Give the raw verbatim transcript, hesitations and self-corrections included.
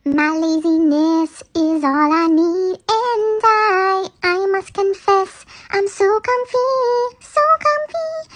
My laziness is all I need, and I, I must confess, I'm so comfy, so comfy.